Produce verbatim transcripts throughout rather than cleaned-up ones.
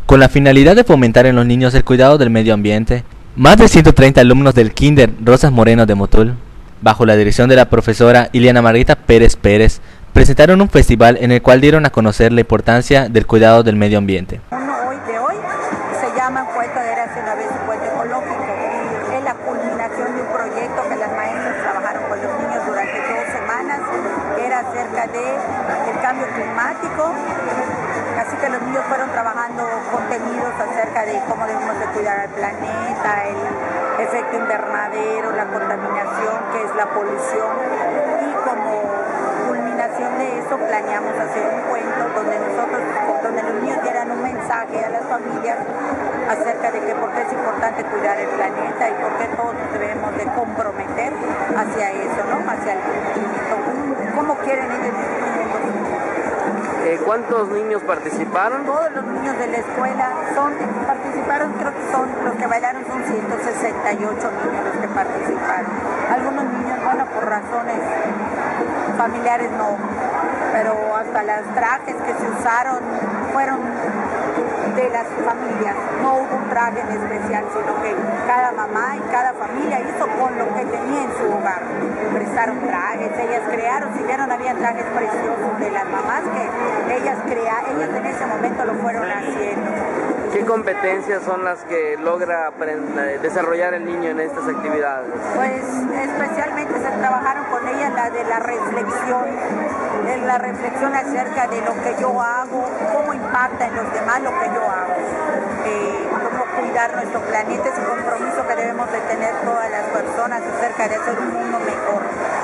con la finalidad de fomentar en los niños el cuidado del medio ambiente. Más de ciento treinta alumnos del Kinder Rosas Moreno de Motul, bajo la dirección de la profesora Iliana Margarita Pérez Pérez, presentaron un festival en el cual dieron a conocer la importancia del cuidado del medio ambiente. Uno hoy de hoy se llama Puente de Érase una vez un puente ecológico. Es la culminación de un proyecto que las maestras trabajaron con los niños durante dos semanas. Era acerca del cambio climático. Así que los niños fueron trabajando contenidos acerca de cómo debemos de cuidar al planeta, el efecto invernadero, la contaminación, que es la polución. Y como culminación de eso planeamos hacer un cuento donde nosotros, donde los niños dieran un mensaje a las familias acerca de que por qué es importante cuidar el planeta y por qué todos nos debemos de comprometer hacia eso, ¿no? Hacia el cumplimiento. ¿Cómo quieren ellos vivir un mundo? Eh, ¿Cuántos niños participaron? Todos los niños de la escuela son, participaron, creo que son, los que bailaron son ciento sesenta y ocho niños los que participaron. Algunos niños, bueno, por razones familiares no, pero hasta los trajes que se usaron fueron de las familias. No hubo un traje en especial, sino que cada mamá y cada familia hizo con lo que tenía en su hogar. Prestaron trajes, ellas crearon, si vieron, había trajes preciosos de las mamás que ellas crearon, ellas en ese momento lo fueron haciendo. ¿Qué competencias son las que logra aprender, desarrollar el niño en estas actividades? Pues especialmente se trabajaron con ella la de la reflexión, de la reflexión acerca de lo que yo hago, cómo impacta en los demás lo que yo hago, eh, cómo cuidar nuestro planeta, ese compromiso que debemos de tener todas las personas acerca de hacer un mundo mejor.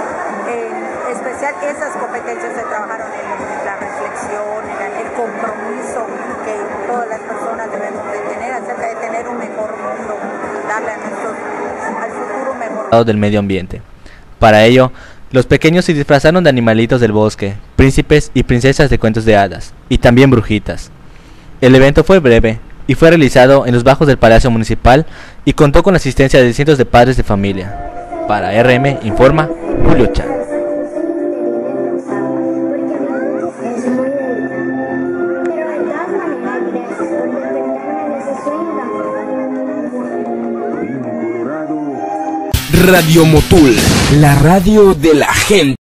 En especial esas competencias se trabajaron en la reflexión, en el compromiso que todas las personas debemos de tener acerca de tener un mejor mundo, darle a nuestros, al futuro mejor del medio ambiente. Para ello, los pequeños se disfrazaron de animalitos del bosque, príncipes y princesas de cuentos de hadas, y también brujitas. El evento fue breve y fue realizado en los bajos del Palacio Municipal y contó con la asistencia de cientos de padres de familia. Para R M informa Julio Chan. Radio Motul, la radio de la gente.